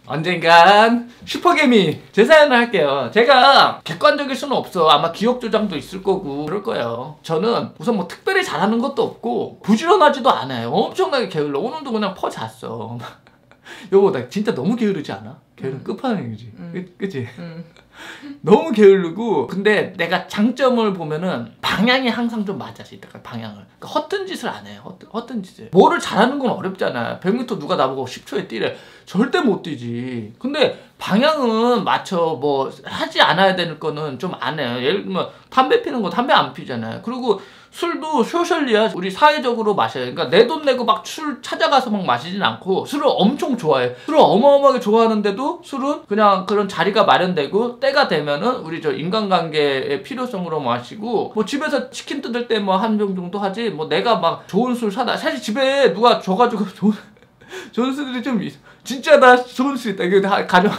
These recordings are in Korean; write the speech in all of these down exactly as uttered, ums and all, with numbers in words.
언젠간 슈퍼개미 제 사연을 할게요. 제가 객관적일 수는 없어. 아마 기억 조장도 있을 거고 그럴 거예요. 저는 우선 뭐 특별히 잘하는 것도 없고 부지런하지도 않아요. 엄청나게 게을러. 오늘도 그냥 퍼 잤어. 여보 나 진짜 너무 게으르지 않아? 게으름 음. 끝판왕이지. 음. 그, 그치? 음. 너무 게으르고 근데 내가 장점을 보면은 방향이 항상 좀 맞아. 방향을 그러니까 허튼 짓을 안 해요. 허튼, 허튼 짓을. 뭐를 잘하는 건 어렵잖아. 백 미터 누가 나보고 십 초에 뛰래. 절대 못 뛰지. 근데 방향은 맞춰. 뭐 하지 않아야 되는 거는 좀 안 해요. 예를 들면 담배 피는 거 담배 안 피잖아요. 그리고 술도 소셜리야. 우리 사회적으로 마셔요. 그러니까 내 돈 내고 막 술 찾아가서 막 마시진 않고 술을 엄청 좋아해. 술을 어마어마하게 좋아하는데도 술은 그냥 그런 자리가 마련되고 때가 되면은 우리 저 인간관계의 필요성으로 마시고 뭐 집에서 치킨 뜯을 때 뭐 한 병 정도 하지 뭐 내가 막 좋은 술 사다. 사실 집에 누가 줘가지고 좋은 좋은 술들이 좀 있어. 진짜 나 좋은 술 있다. 이거 다 가져.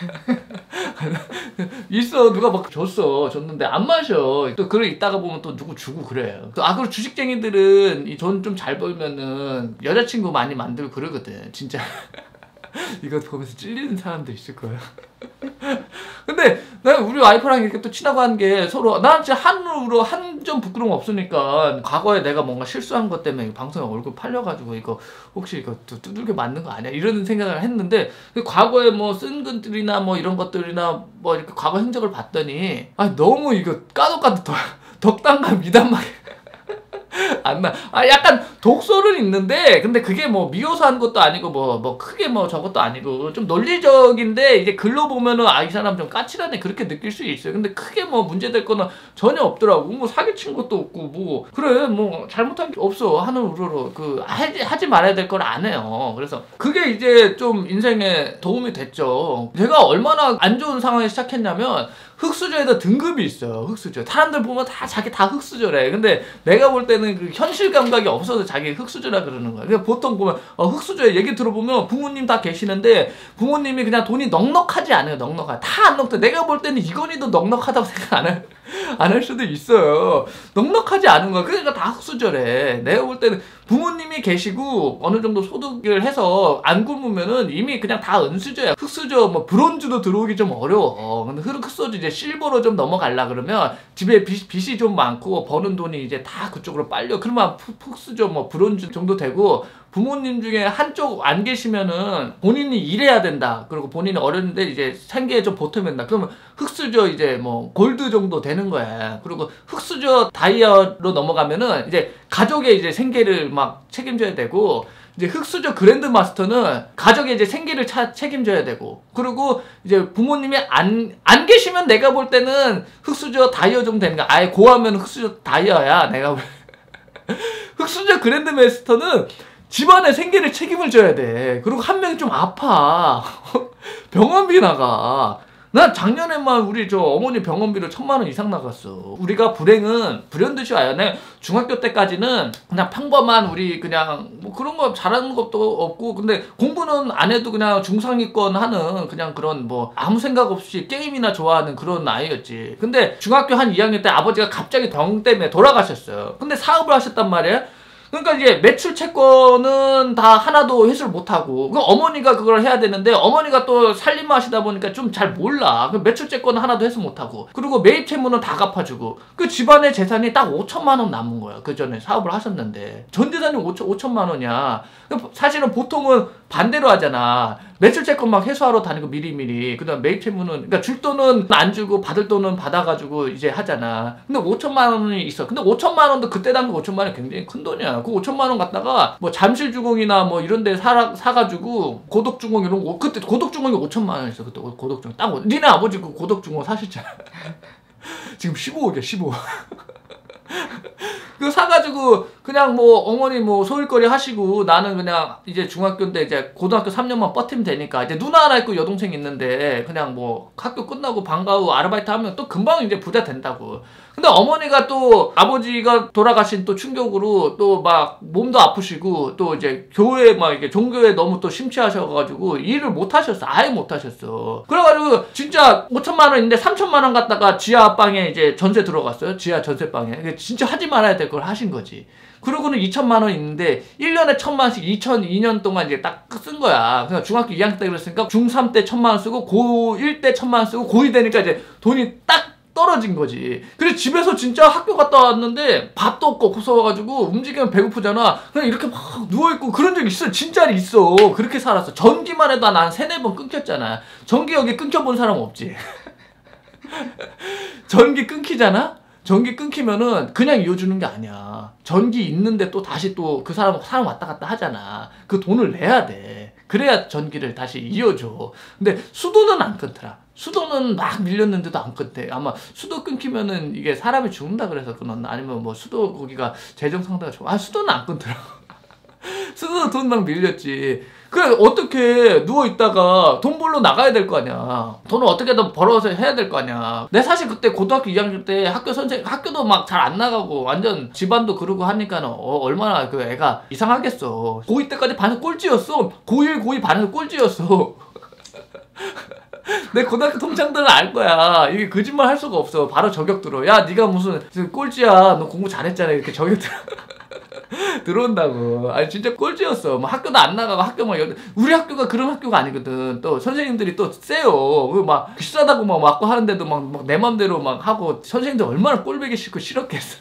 있어. 누가 막 줬어. 줬는데 안 마셔. 또 그래 있다가 보면 또 누구 주고 그래요. 또 아 그리고 주식쟁이들은 이 돈 좀 잘 벌면은 여자친구 많이 만들고 그러거든. 진짜. 이거 보면서 찔리는 사람도 있을 거야. 근데 내가 우리 와이프랑 이렇게 또 친하고 한 게 서로 난 진짜 한으로 한 점 부끄러움 없으니까 과거에 내가 뭔가 실수한 것 때문에 방송에 얼굴 팔려가지고 이거 혹시 이거 두들겨 맞는 거 아니야? 이런 생각을 했는데 과거에 뭐 쓴 것들이나 뭐 이런 것들이나 뭐 이렇게 과거 행적을 봤더니 아 너무 이거 까도 까도 덕, 덕담과 미담만 안 나. 아 약간 독설은 있는데 근데 그게 뭐 미워서한 것도 아니고 뭐뭐 뭐 크게 뭐 저것도 아니고 좀 논리적인데 이제 글로 보면은 아 이 사람 좀 까칠하네 그렇게 느낄 수 있어요. 근데 크게 뭐 문제될 거는 전혀 없더라고. 뭐 사기친 것도 없고 뭐 그래 뭐 잘못한 게 없어. 하는 우러러 그 하지 하지 말아야 될 걸 안 해요. 그래서 그게 이제 좀 인생에 도움이 됐죠. 제가 얼마나 안 좋은 상황에 시작했냐면 흑수저에다 등급이 있어요. 흑수저. 사람들 보면 다 자기 다 흑수저래. 근데 내가 볼 때는 그 현실 감각이 없어서 자기 흑수저라 그러는 거야. 그러니까 보통 보면 어, 흑수저에 얘기 들어보면 부모님 다 계시는데 부모님이 그냥 돈이 넉넉하지 않아요. 넉넉하. 다 안 넉넉해. 내가 볼 때는 이건희도 넉넉하다고 생각 안 해. 안 할 수도 있어요. 넉넉하지 않은 거야. 그러니까 다 흑수저래. 내가 볼 때는 부모님이 계시고 어느 정도 소득을 해서 안 굶으면은 이미 그냥 다 은수저야. 흑수저 뭐 브론즈도 들어오기 좀 어려워. 근데 흑수저 이제 실버로 좀 넘어가려 그러면 집에 빚, 빚이 좀 많고 버는 돈이 이제 다 그쪽으로 빨려. 그러면 흑수저 뭐 브론즈 정도 되고 부모님 중에 한쪽 안 계시면은 본인이 일해야 된다. 그리고 본인이 어렸는데 이제 생계에 좀 보탬 된다. 그러면 흑수저 이제 뭐 골드 정도 되는 거야. 그리고 흑수저 다이아로 넘어가면은 이제 가족의 이제 생계를 막 책임져야 되고 이제 흑수저 그랜드 마스터는 가족의 이제 생계를 차, 책임져야 되고 그리고 이제 부모님이 안, 안 계시면 내가 볼 때는 흑수저 다이아 정도 되는 거야. 아예 고하면 흑수저 다이아야. 내가 볼 흑수저 그랜드 마스터는 집안의 생계를 책임을 져야 돼. 그리고 한 명이 좀 아파. 병원비 나가. 난 작년에만 우리 저 어머니 병원비로 천만 원 이상 나갔어. 우리가 불행은 불현듯이 와요. 내 중학교 때까지는 그냥 평범한 우리 그냥 뭐 그런 거 잘하는 것도 없고 근데 공부는 안 해도 그냥 중상위권 하는 그냥 그런 뭐 아무 생각 없이 게임이나 좋아하는 그런 아이였지. 근데 중학교 한 이 학년 때 아버지가 갑자기 병 때문에 돌아가셨어요. 근데 사업을 하셨단 말이에요. 그러니까 이제 매출 채권은 다 하나도 회수를 못하고 그 어머니가 그걸 해야 되는데 어머니가 또 살림 하시다 보니까 좀 잘 몰라. 그 매출 채권은 하나도 회수 못하고 그리고 매입 채무는 다 갚아주고 그 집안의 재산이 딱 오천만 원 남은 거야. 그 전에 사업을 하셨는데 전 재산이 오천만 원이야. 사실은 보통은 반대로 하잖아. 매출 채권 막 회수하러 다니고 미리미리. 그다음 매입 채무는 그러니까 줄 돈은 안 주고 받을 돈은 받아가지고 이제 하잖아. 근데 오천만 원이 있어. 근데 오천만 원도 그때 당시 오천만 원 굉장히 큰 돈이야. 그 오천만 원 갖다가 뭐 잠실주공이나 뭐 이런 데 사, 사가지고 고덕주공 이런 거 그때 고덕주공이 오천만 원 있어. 그때 고덕주공 딱 니네 아버지 그 고덕주공 사셨잖아. 지금 십오억이야 십오억. 그 사가지고 그냥 뭐 어머니 뭐 소일거리 하시고 나는 그냥 이제 중학교인데 이제 고등학교 삼 년만 버티면 되니까 이제 누나 하나 있고 여동생 있는데 그냥 뭐 학교 끝나고 방과 후 아르바이트 하면 또 금방 이제 부자 된다고. 근데 어머니가 또 아버지가 돌아가신 또 충격으로 또 막 몸도 아프시고 또 이제 교회 막 이게 종교에 너무 또 심취하셔가지고 일을 못 하셨어. 아예 못 하셨어. 그래가지고 진짜 오천만 원인데 삼천만 원 갖다가 지하 방에 이제 전세 들어갔어요. 지하 전세방에. 진짜 하지 말아야 돼. 될 걸 하신 거지. 그러고는 이천만 원 있는데 일 년에 천만 원씩 이천이 년 동안 이제 딱 쓴 거야. 그러니까 중학교 이 학년 때 그랬으니까 중삼 때 천만 원 쓰고 고일 때 천만 원 쓰고 고이 되니까 이제 돈이 딱 떨어진 거지. 그래서 집에서 진짜 학교 갔다 왔는데 밥도 없고 없어가지고 움직이면 배고프잖아. 그냥 이렇게 막 누워있고 그런 적 있어. 진짜 있어. 그렇게 살았어. 전기만 해도 난 세네 번 끊겼잖아. 전기 여기 끊겨본 사람 없지? 전기 끊기잖아? 전기 끊기면은 그냥 이어주는 게 아니야. 전기 있는데 또 다시 또 그 사람, 사람 왔다 갔다 하잖아. 그 돈을 내야 돼. 그래야 전기를 다시 이어줘. 근데 수도는 안 끊더라. 수도는 막 밀렸는데도 안 끊대. 아마 수도 끊기면은 이게 사람이 죽는다 그래서 끊었나? 아니면 뭐 수도 거기가 재정 상태가 좋아. 아, 수도는 안 끊더라. 수도도 돈 막 밀렸지. 그래, 어떻게 누워있다가 돈 벌러 나가야 될 거 아니야. 돈을 어떻게든 벌어서 해야 될 거 아니야. 내 사실 그때 고등학교 이 학년 때 학교 선생, 학교도 막 잘 안 나가고 완전 집안도 그러고 하니까 어, 얼마나 그 애가 이상하겠어. 고이 때까지 반에서 꼴찌였어. 고일, 고이 반에서 꼴찌였어. 내 고등학교 동창들은 알 거야. 이게 거짓말 할 수가 없어. 바로 저격 들어. 야, 네가 무슨 꼴찌야. 너 공부 잘했잖아. 이렇게 저격 들어. 들어온다고. 아니 진짜 꼴찌였어. 뭐 학교도 안 나가고 학교 막 우리 학교가 그런 학교가 아니거든. 또 선생님들이 또 세요. 막 비싸다고 막 맞고 하는데도 막 내 맘대로 막 하고 선생님들 얼마나 꼴보기 싫고 싫었겠어.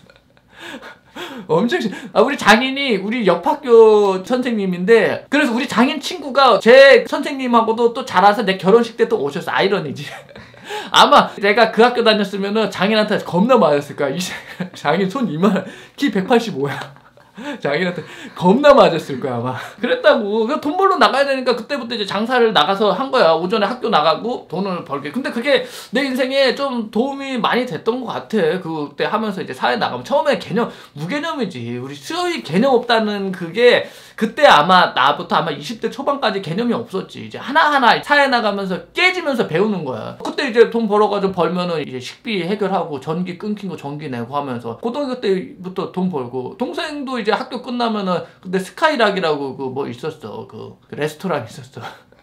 엄청 싫. 아, 우리 장인이 우리 옆 학교 선생님인데 그래서 우리 장인 친구가 제 선생님하고도 또 잘 와서 내 결혼식 때 또 오셨어. 아이러니지. 아마 내가 그 학교 다녔으면은 장인한테 겁나 맞았을 거야. 이 장인 손 이만 키 백팔십오야. 장인한테 겁나 맞았을 거야 아마. 그랬다고. 그냥 돈 벌러 나가야 되니까 그때부터 이제 장사를 나가서 한 거야. 오전에 학교 나가고 돈을 벌게. 근데 그게 내 인생에 좀 도움이 많이 됐던 것 같아. 그때 하면서 이제 사회 나가면 처음에 개념 무개념이지. 우리 수요일 개념 없다는 그게 그때 아마 나부터 아마 이십 대 초반까지 개념이 없었지. 이제 하나하나 사회 나가면서 깨지면서 배우는 거야. 그때 이제 돈 벌어가지고 벌면은 이제 식비 해결하고 전기 끊긴 거 전기 내고 하면서 고등학교 때부터 돈 벌고 동생도 이제 학교 끝나면은 근데 스카이락이라고 그 뭐 있었어. 그, 그 레스토랑 있었어.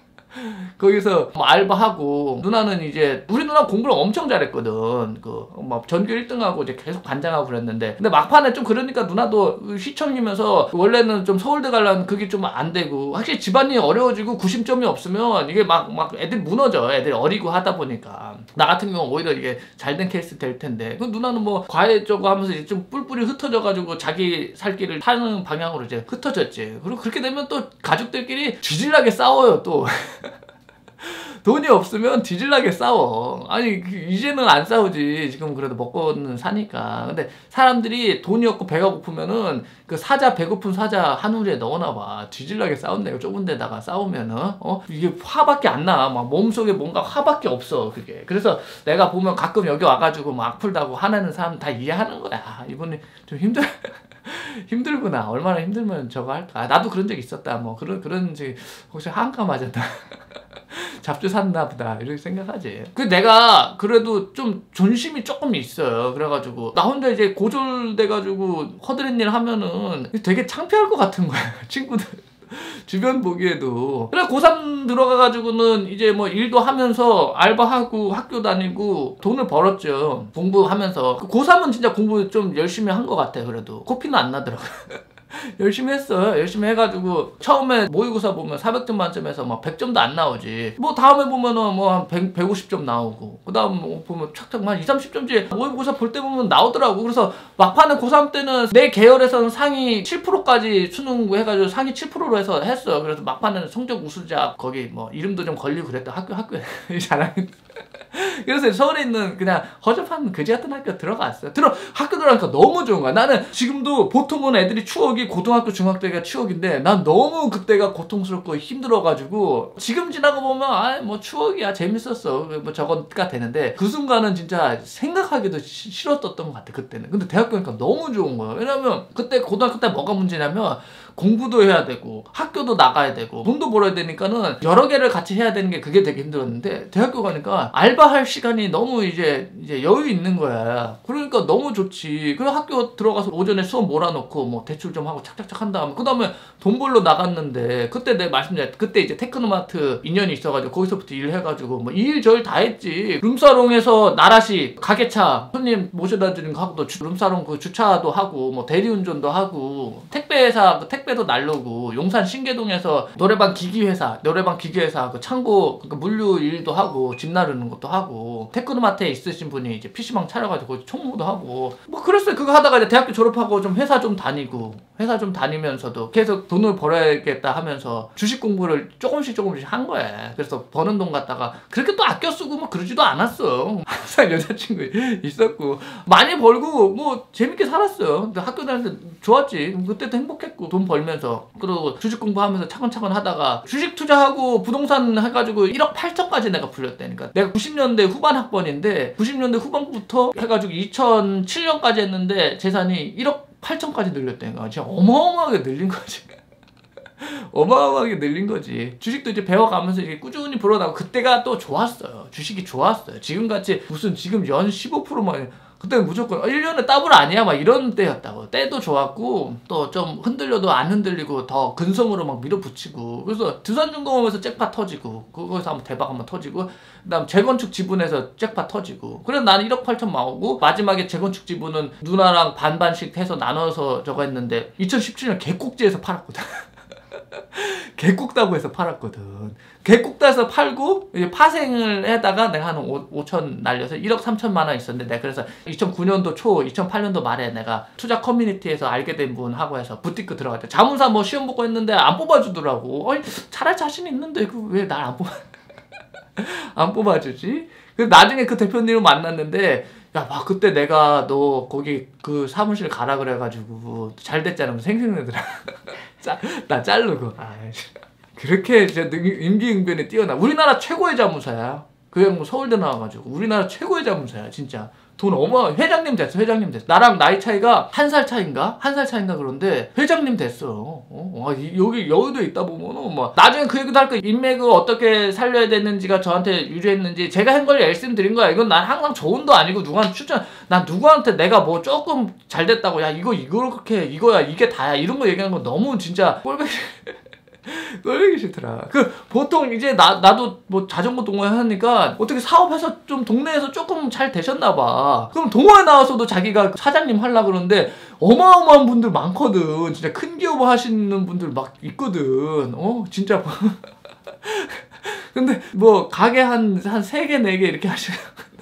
거기서 뭐 알바하고 누나는 이제 우리 누나 공부를 엄청 잘했거든. 그 막 전교 일 등하고 이제 계속 반장하고 그랬는데 근데 막판에 좀 그러니까 누나도 시청이면서 원래는 좀 서울대 가려면 그게 좀 안 되고 확실히 집안이 어려워지고 구심점이 없으면 이게 막 막 애들이 무너져. 애들이 어리고 하다 보니까 나 같은 경우 오히려 이게 잘된 케이스 될 텐데 그 누나는 뭐 과외 저거 하면서 이제 좀 뿔뿔이 흩어져 가지고 자기 살 길을 타는 방향으로 이제 흩어졌지. 그리고 그렇게 되면 또 가족들끼리 쥐질나게 싸워요 또. 돈이 없으면 뒤질나게 싸워. 아니 이제는 안 싸우지. 지금 그래도 먹고는 사니까. 근데 사람들이 돈이 없고 배가 고프면은 그 사자 배고픈 사자 한우리에 넣어놔봐. 뒤질나게 싸운다. 좁은 데다가 싸우면은 어 이게 화밖에 안 나. 막 몸속에 뭔가 화밖에 없어 그게. 그래서 내가 보면 가끔 여기 와가지고 막 악플다고 화내는 사람 다 이해하는 거야. 이분이 좀 힘들. 힘들구나. 얼마나 힘들면 저거 할까. 아, 나도 그런 적 있었다. 뭐 그런 그런 지 혹시 한가 맞았나. 잡주 샀나 보다 이렇게 생각하지. 그 내가 그래도 좀 존심이 조금 있어요. 그래가지고 나 혼자 이제 고졸돼가지고 허드렛 일 하면은 되게 창피할 것 같은 거야. 친구들 주변 보기에도. 그래 고삼 들어가가지고는 이제 뭐 일도 하면서 알바하고 학교 다니고 돈을 벌었죠. 공부하면서. 고삼은 진짜 공부 좀 열심히 한 것 같아. 그래도 코피는 안 나더라고. 열심히 했어요. 열심히 해가지고 처음에 모의고사 보면 사백 점 만점에서 막 백 점도 안 나오지. 뭐 다음에 보면은 뭐 한 백, 백오십 점 나오고 그 다음 뭐 보면 착착 한 이삼십 점씩 모의고사 볼 때 보면 나오더라고. 그래서 막판에 고삼 때는 내 계열에서는 상위 칠 퍼센트까지 수능 해가지고 상위 칠 퍼센트로 해서 했어. 그래서 막판에는 성적 우수자 거기 뭐 이름도 좀 걸리고 그랬다. 학교 학교에 자랑했. 그래서 서울에 있는 그냥 허접한 그지 같은 학교 들어갔어요. 들어 학교 들어가니까 너무 좋은 거야. 나는 지금도 보통은 애들이 추억이 고등학교 중학교 때가 추억인데 난 너무 그때가 고통스럽고 힘들어가지고 지금 지나고 보면 아 뭐 추억이야 재밌었어 뭐 저거가 되는데 그 순간은 진짜 생각하기도 시, 싫었던 것 같아 그때는. 근데 대학교 가니까 너무 좋은 거야. 왜냐면 그때 고등학교 때 뭐가 문제냐면 공부도 해야 되고 학교도 나가야 되고 돈도 벌어야 되니까는 여러 개를 같이 해야 되는 게 그게 되게 힘들었는데 대학교 가니까 알바할 시간이 너무 이제 이제 여유 있는 거야. 그러니까 너무 좋지. 그리고 학교 들어가서 오전에 수업 몰아놓고 뭐 대출 좀 하고 착착착 한 다음에 그 다음에 돈 벌러 나갔는데 그때 내가 말씀드렸 그때 이제 테크노마트 인연이 있어가지고 거기서부터 일해가지고 뭐 이 일 저 일 다 했지. 룸사롱에서 나라시 가게차 손님 모셔다 드리는 거 하고 또 주, 룸사롱 그 주차도 하고 뭐 대리운전도 하고 택배회사 그 택배도 날르고 용산 신계동에서 노래방 기기회사 노래방 기기회사 그 창고 그 물류 일도 하고 집 나르는 것도 하고 테크노마트에 있으신 분이 이제 피시방 차려가지고 총무도 하고 뭐 그랬어요. 그거 하다가 이제 대학교 졸업하고 좀 회사 좀 다니고 회사 좀 다니면서도 계속 돈을 벌어야겠다 하면서 주식 공부를 조금씩 조금씩 한 거야. 그래서 버는 돈 갖다가 그렇게 또 아껴 쓰고 뭐 그러지도 않았어. 항상 여자친구 있었고 많이 벌고 뭐 재밌게 살았어요. 근데 학교 다닐 때 좋았지. 그때도 행복했고 돈 벌면서 그리고 주식 공부하면서 차근차근 하다가 주식 투자하고 부동산 해가지고 일억 팔천까지 내가 불렸다니까. 내가 구십 년대 후반 학번인데 구십 년대 후반부터 해가지고 이천칠 년까지 했는데 재산이 일억 팔천까지 늘렸다니까. 진짜 어마어마하게 늘린 거지. 어마어마하게 늘린 거지. 주식도 이제 배워가면서 이게 꾸준히 불어나고 그때가 또 좋았어요. 주식이 좋았어요. 지금같이 무슨 지금 연 십오 퍼센트만 그때는 무조건 일 년에 더블 아니야 막 이런 때였다고. 때도 좋았고 또 좀 흔들려도 안 흔들리고 더 근성으로 막 밀어붙이고 그래서 두산중공업에서 잭팟 터지고 거기서 한번 대박 한번 터지고 그 다음 재건축 지분에서 잭팟 터지고 그래서 나는 일억 팔천 나오고 마지막에 재건축 지분은 누나랑 반반씩 해서 나눠서 저거 했는데 이천십칠 년 개국지에서 팔았거든. 개국다고 해서 팔았거든. 개국다에서 팔고 이제 파생을 해다가 내가 한 오천 날려서 일억 삼천만 원 있었는데 내가 그래서 이천구 년도 초 이천팔 년도 말에 내가 투자 커뮤니티에서 알게 된 분하고 해서 부티크 들어갔대. 자문사 뭐 시험 보고 했는데 안 뽑아주더라고. 어이 잘할 자신 있는데 그 왜 날 안 뽑아 안 뽑아주지? 그 나중에 그 대표님을 만났는데 야, 막 그때 내가 너 거기 그 사무실 가라 그래가지고 잘 됐잖아. 생생내더라. 나 자르고. 아, 그렇게 진짜 임기응변에 뛰어나. 우리나라 최고의 자문사야. 그 형 뭐 서울대 나와가지고 우리나라 최고의 자문사야 진짜. 돈 어마 회장님 됐어. 회장님 됐어. 나랑 나이 차이가 한 살 차인가? 한 살 차인가 그런데 회장님 됐어. 어? 아, 여기 여의도에 있다 보면은 뭐 나중에 그 얘기도 할 거야. 인맥을 어떻게 살려야 되는지가 저한테 유리했는지 제가 한 걸 말씀드린 거야. 이건 난 항상 조언도 아니고 누구한테 추천 난 누구한테 내가 뭐 조금 잘 됐다고 야 이거 이렇게 이거야 이게 다야 이런 거 얘기하는 거 너무 진짜 꼴보기 꼴보기 싫더라. 그 보통 이제 나 나도 뭐 자전거 동호회 하니까 어떻게 사업해서 좀 동네에서 조금 잘 되셨나 봐. 그럼 동호회 나와서도 자기가 사장님 하려고 그러는데 어마어마한 분들 많거든. 진짜 큰 기업 하시는 분들 막 있거든. 어 진짜. 근데 뭐 가게 한 한 세 개 네 개 이렇게 하시는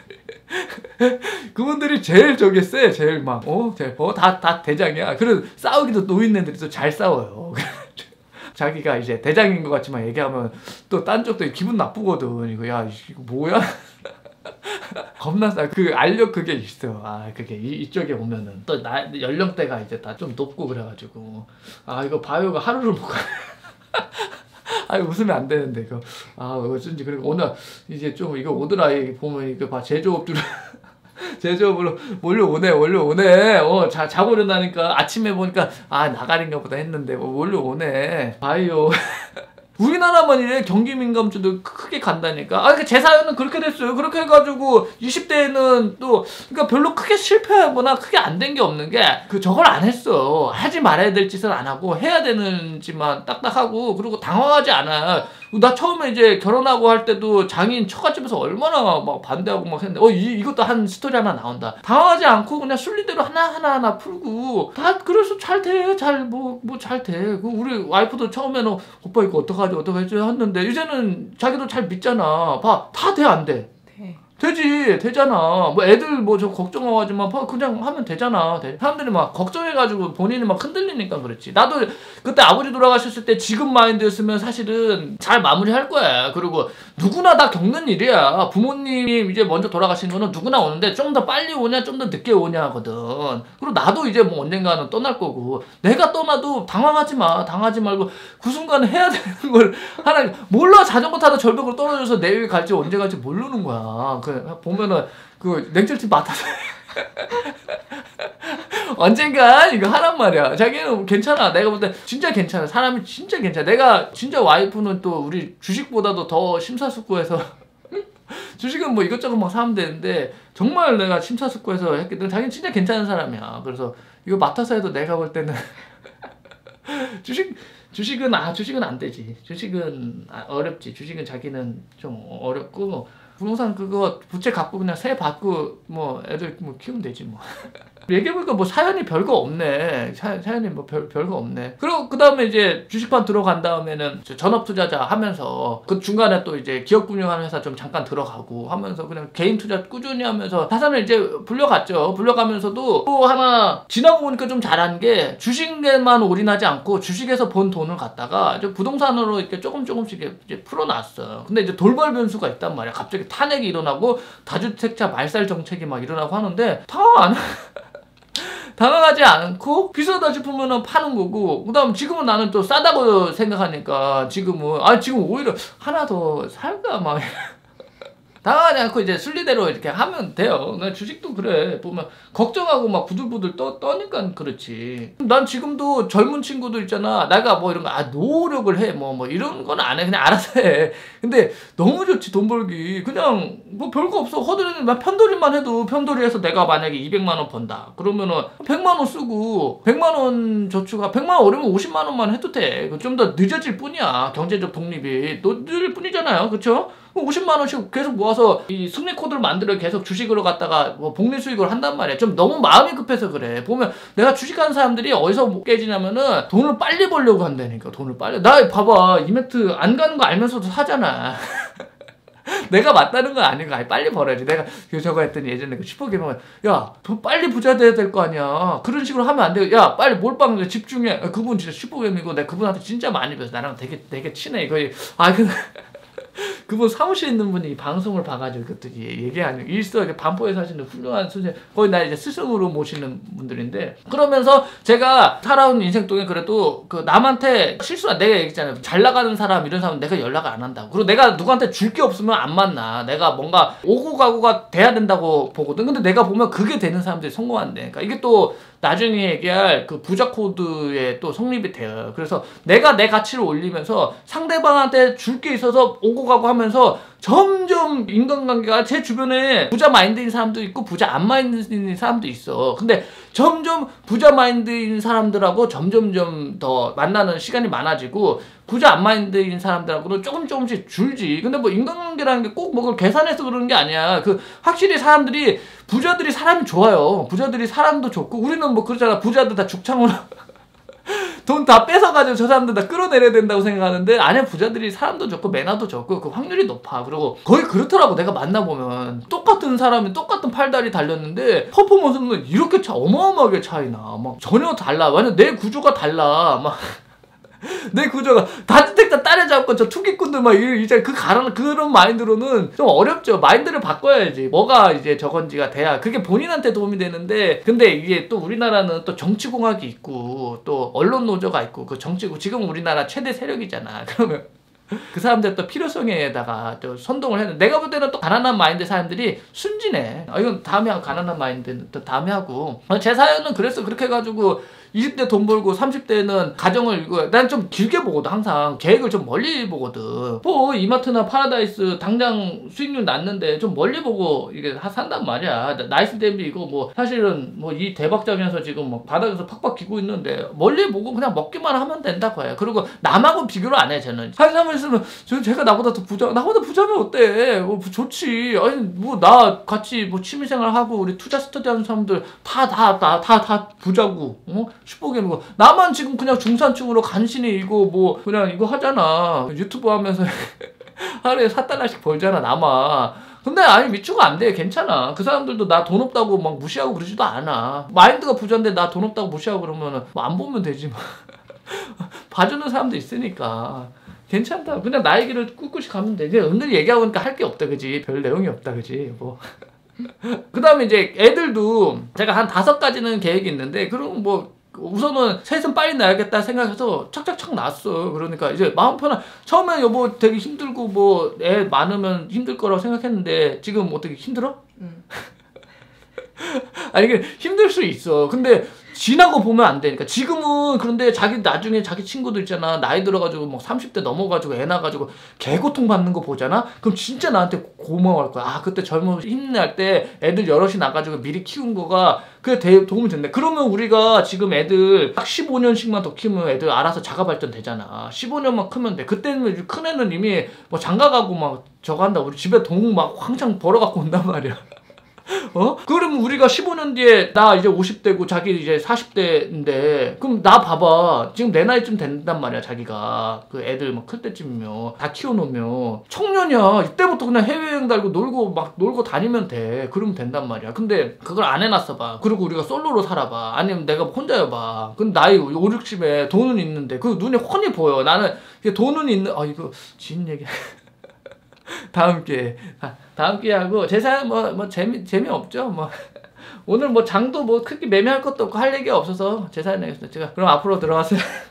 그분들이 제일 저기 세. 제일 막 어 제일 어다 다 대장이야. 그래서 싸우기도 노인네들이 또 잘 싸워요. 자기가 이제 대장인 것 같지만 얘기하면 또 딴 쪽도 기분 나쁘거든. 이거 야 이거 뭐야? 겁나 싸. 그 알력 그게 있어. 아 그게 이, 이쪽에 오면은 또 나 연령대가 이제 다 좀 높고 그래가지고 아 이거 바이오가 하루를 못 가. 아 웃으면 안 되는데 이거 아 어쩐지. 그리고 오늘 이제 좀 이거 오더라. 보면 이거 봐 제조업주를 제조업으로 몰려오네 몰려오네. 어 자, 자고 일어나니까 아침에 보니까 아 나가린가 보다 했는데 뭐 몰려오네. 바이오. 우리나라만 이래 경기 민감주도 크게 간다니까. 아, 그 제 사연은 그렇게 됐어요. 그렇게 해가지고 이십 대에는 또 그러니까 별로 크게 실패하거나 크게 안 된 게 없는 게 그 저걸 안 했어. 하지 말아야 될 짓을 안 하고 해야 되는지만 딱딱하고 그리고 당황하지 않아. 나 처음에 이제 결혼하고 할 때도 장인 처갓집에서 얼마나 막 반대하고 막 했는데 어 이, 이것도 한 스토리 하나 나온다. 당황하지 않고 그냥 순리대로 하나하나 하나 풀고 다 그래서 잘 돼. 잘 뭐 뭐 잘 돼. 그 우리 와이프도 처음에는 오빠 이거 어떡하지 어떡하지 했는데 이제는 자기도 잘 믿잖아. 봐 다 돼 안 돼? 되지 되잖아. 뭐 애들 뭐 저 걱정하지만 그냥 하면 되잖아. 돼. 사람들이 막 걱정해가지고 본인이 막 흔들리니까 그렇지. 나도 그때 아버지 돌아가셨을 때 지금 마인드였으면 사실은 잘 마무리할 거야. 그리고 누구나 다 겪는 일이야. 부모님이 이제 먼저 돌아가신 거는 누구나 오는데 좀 더 빨리 오냐 좀 더 늦게 오냐 하거든. 그리고 나도 이제 뭐 언젠가는 떠날 거고 내가 떠나도 당황하지 마. 당하지 말고 그 순간에 해야 되는 걸 하나 몰라. 자전거 타다 절벽으로 떨어져서 내일 갈지 언제 갈지 모르는 거야. 그 보면은 그 냉철팀 맡아서 언젠간 이거 하란 말이야. 자기는 괜찮아. 내가 볼 때 진짜 괜찮아. 사람이 진짜 괜찮아. 내가 진짜 와이프는 또 우리 주식보다도 더 심사숙고해서 주식은 뭐 이것저것 막 사면 되는데 정말 내가 심사숙고해서 했기 때문에 자기는 진짜 괜찮은 사람이야. 그래서 이거 맡아서 해도 내가 볼 때는 주식 주식은 아 주식은 안 되지. 주식은 아, 어렵지. 주식은 자기는 좀 어렵고 부동산 그거 부채 갚고 그냥 세 받고 뭐 애들 뭐 키우면 되지 뭐. 얘기해보니까 뭐 사연이 별거 없네. 사, 사연이 뭐 별, 별거 없네. 그리고 그 다음에 이제 주식판 들어간 다음에는 전업투자자 하면서 그 중간에 또 이제 기업금융하는 회사 좀 잠깐 들어가고 하면서 그냥 개인 투자 꾸준히 하면서 자산을 이제 불려갔죠. 불려가면서도 또 하나 지나고 보니까 좀 잘한 게 주식에만 올인하지 않고 주식에서 번 돈을 갖다가 이제 부동산으로 이렇게 조금 조금씩 이제 풀어놨어요. 근데 이제 돌발 변수가 있단 말이야. 갑자기 탄핵이 일어나고 다주택자 말살 정책이 막 일어나고 하는데 다 안 당황하지 않고 비싸다 싶으면 파는 거고 그 다음 지금은 나는 또 싸다고 생각하니까 지금은 아 지금 오히려 하나 더 살까 막 당하지 않고 이제 순리대로 이렇게 하면 돼요. 나 주식도 그래. 보면 걱정하고 막 부들부들 떠, 떠니까 그렇지. 난 지금도 젊은 친구들 있잖아. 내가 뭐 이런 거, 아, 노력을 해. 뭐, 뭐 이런 건 안 해. 그냥 알아서 해. 근데 너무 좋지, 돈 벌기. 그냥 뭐 별거 없어. 허드렛, 편돌이만 해도 편돌이해서 내가 만약에 이백만 원 번다. 그러면은 백만 원 쓰고 백만 원 저축하, 백만 원 어려면 오십만 원만 해도 돼. 좀 더 늦어질 뿐이야. 경제적 독립이. 늦을 뿐이잖아요. 그쵸? 오십만 원씩 계속 모아서 이 승리 코드를 만들어 계속 주식으로 갖다가 뭐 복리 수익을 한단 말이야. 좀 너무 마음이 급해서 그래. 보면 내가 주식하는 사람들이 어디서 못 깨지냐면은 돈을 빨리 벌려고 한다니까. 돈을 빨리. 나 봐봐. 이마트 안 가는 거 알면서도 사잖아. 내가 맞다는 건 아닌 거 아니 빨리 벌어야지. 내가 그 저거 했더니 예전에 그 슈퍼게임은 야, 돈 빨리 부자 돼야 될 거 아니야. 그런 식으로 하면 안 돼. 야, 빨리 몰빵 집중해. 그분 진짜 슈퍼게임이고 내가 그분한테 진짜 많이 배웠어. 나랑 되게 되게 친해. 거의 아 그. 그분 사무실에 있는 분이 방송을 봐가지고 그것들이 얘기하는 일서 반포에 사시는 훌륭한 선생님 거의 나 이제 스승으로 모시는 분들인데 그러면서 제가 살아온 인생 동안 그래도 그 남한테 실수한 내가 얘기했잖아요. 잘 나가는 사람 이런 사람은 내가 연락을 안 한다고. 그리고 내가 누구한테 줄 게 없으면 안 만나. 내가 뭔가 오고 가고가 돼야 된다고 보거든. 근데 내가 보면 그게 되는 사람들이 성공한대. 그러니까 이게 또 나중에 얘기할 그 부자 코드에 또 성립이 돼요. 그래서 내가 내 가치를 올리면서 상대방한테 줄 게 있어서 오고 가고 하면서 점점 인간관계가 제 주변에 부자 마인드인 사람도 있고 부자 안 마인드인 사람도 있어. 근데 점점 부자 마인드인 사람들하고 점점점 더 만나는 시간이 많아지고 부자 안 마인드인 사람들하고는 조금 조금씩 줄지. 근데 뭐 인간관계라는 게 꼭 뭐 그걸 계산해서 그러는 게 아니야. 그 확실히 사람들이 부자들이 사람이 좋아요. 부자들이 사람도 좋고 우리는 뭐 그러잖아. 부자들 다 죽창으로 돈 다 뺏어가지고 저 사람들 다 끌어내려야 된다고 생각하는데 아니야. 부자들이 사람도 좋고 매너도 좋고 그 확률이 높아. 그리고 거의 그렇더라고. 내가 만나보면 똑같은 사람이 똑같은 팔다리 달렸는데 퍼포먼스는 이렇게 차 어마어마하게 차이나. 막 전혀 달라. 완전 내 구조가 달라. 막 내 구조가 다주택자 따라잡고 저 투기꾼들 막 이제 그 가라는 그런 마인드로는 좀 어렵죠. 마인드를 바꿔야지. 뭐가 이제 저건지가 돼야 그게 본인한테 도움이 되는데 근데 이게 또 우리나라는 또 정치공학이 있고 또 언론 노조가 있고 그 정치고 지금 우리나라 최대 세력이잖아. 그러면 그 사람들 또 필요성에다가 또 선동을 했는데 내가 볼 때는 또 가난한 마인드 사람들이 순진해. 아 이건 다음에 하고 가난한 마인드는 또 다음에 하고 제 사연은 그래서 그렇게 해가지고 이십 대 돈 벌고 삼십 대는 가정을 이거 난 좀 길게 보거든. 항상 계획을 좀 멀리 보거든. 뭐 이마트나 파라다이스 당장 수익률 났는데 좀 멀리 보고 이게 산단 말이야. 나이스 댐비 이거 뭐 사실은 뭐 이 대박장에서 지금 뭐 바닥에서 팍팍 기고 있는데 멀리 보고 그냥 먹기만 하면 된다고 해요. 그리고 남하고 비교를 안 해. 저는 사람을 있으면 저 제가 나보다 더 부자 나보다 부자면 어때? 뭐 좋지. 아니 뭐 나 같이 뭐 취미생활 하고 우리 투자 스터디 하는 사람들 다 다 다 다 다 부자고 어? 슈퍼게임이고 나만 지금 그냥 중산층으로 간신히 이거 뭐 그냥 이거 하잖아. 유튜브 하면서 하루에 사 달러씩 벌잖아 나만. 근데 아니 미추가 안 돼. 괜찮아. 그 사람들도 나 돈 없다고 막 무시하고 그러지도 않아. 마인드가 부자인데 나 돈 없다고 무시하고 그러면 뭐 안 보면 되지 뭐. 봐주는 사람도 있으니까 괜찮다. 그냥 나의 길을 꿋꿋이 가면 돼. 이제 은근히 얘기하고 보니까 할 게 없다 그지. 별 내용이 없다 그지 뭐. 그 다음에 이제 애들도 제가 한 다섯 가지는 계획이 있는데 그럼 뭐 우선은 셋은 빨리 나야겠다 생각해서 착착착 났어. 그러니까 이제 마음 편한 처음에 여보 되게 힘들고 뭐 애 많으면 힘들 거라고 생각했는데 지금 어떻게 힘들어? 응. 아니 그 힘들 수 있어. 근데 지나고 보면 안 되니까. 지금은 그런데 자기 나중에 자기 친구들 있잖아. 나이 들어가지고 뭐 삼십 대 넘어가지고 애 낳아가지고 개고통 받는 거 보잖아. 그럼 진짜 나한테 고마워할 거야. 아 그때 젊어서 힘낼 때 애들 여럿이 나가지고 미리 키운 거가 그게 대, 도움이 된다. 그러면 우리가 지금 애들 딱 십오 년씩만 더 키우면 애들 알아서 자가 발전 되잖아. 십오 년만 크면 돼. 그때는 큰 애는 이미 뭐 장가 가고 막 저거 한다. 우리 집에 돈 막 황창 벌어갖고 온단 말이야. 어? 그러면 우리가 십오 년 뒤에 나 이제 오십 대고 자기 이제 사십 대인데 그럼 나 봐봐. 지금 내 나이쯤 된단 말이야. 자기가 그 애들 막 클 때쯤이면 다 키워놓으면 청년이야. 이때부터 그냥 해외여행 달고 놀고 막 놀고 다니면 돼. 그러면 된단 말이야. 근데 그걸 안 해놨어 봐. 그리고 우리가 솔로로 살아봐. 아니면 내가 혼자여봐. 근데 나이 오, 육십에 돈은 있는데 그 눈에 훤히 보여. 나는 돈은 있는 아 이거 지인 얘기 다음 기회에 아, 다음 기회에 하고 제 사연 뭐, 뭐 재미 재미없죠 뭐 오늘 뭐 장도 뭐 크게 매매할 것도 없고 할 얘기가 없어서 제 사연 내겠습니다. 제가 그럼 앞으로 들어가세요.